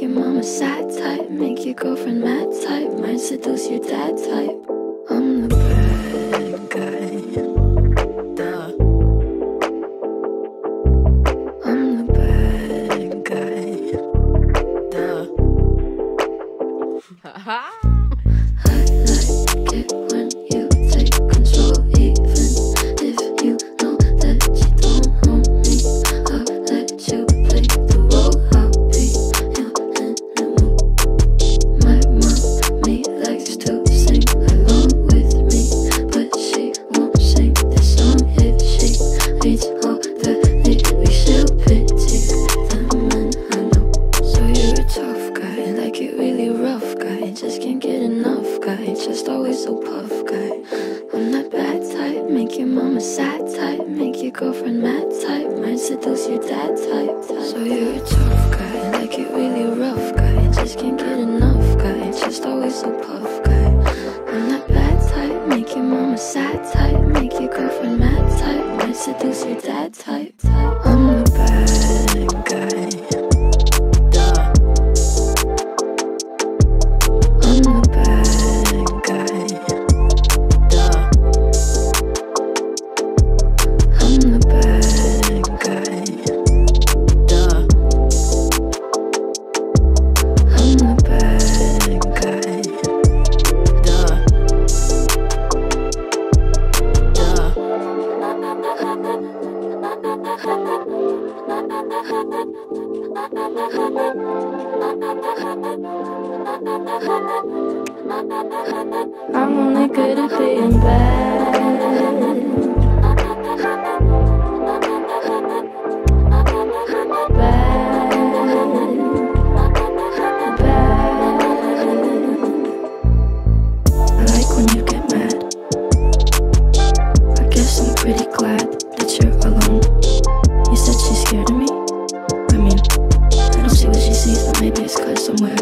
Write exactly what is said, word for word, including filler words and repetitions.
your mama sad type, make your girlfriend mad type, might seduce your dad type. I'm the bad guy. Duh. I'm the bad guy. Duh. I like it when you take control, even if you know that you don't own me. I'll let you play the role. I'll be your animal. My mommy likes to sing along with me, but she won't sing this song if she reads all the lyrics. She'll pity the men I know. So you're a tough guy, like it really rough guy, just can't get enough guy, just always so puff guy. I'm that bad type, make your mama sad type, make your girlfriend mad type, might seduce your dad type. So you're a tough guy, like it really rough guy, just can't get enough guy, just always so puff guy. I'm that bad type, make your mama sad type, make your girlfriend mad type, might seduce your dad type. I'm the bad guy. Duh. I'm the bad guy. Duh. I'm the bad guy. Duh. I'm the bad guy. Duh. I'm only good at being bad. Bad. Bad. I like when you get mad. I guess I'm pretty glad that you're alone. You said she's scared of me. I mean, I don't see what she sees, but maybe it's clear somewhere.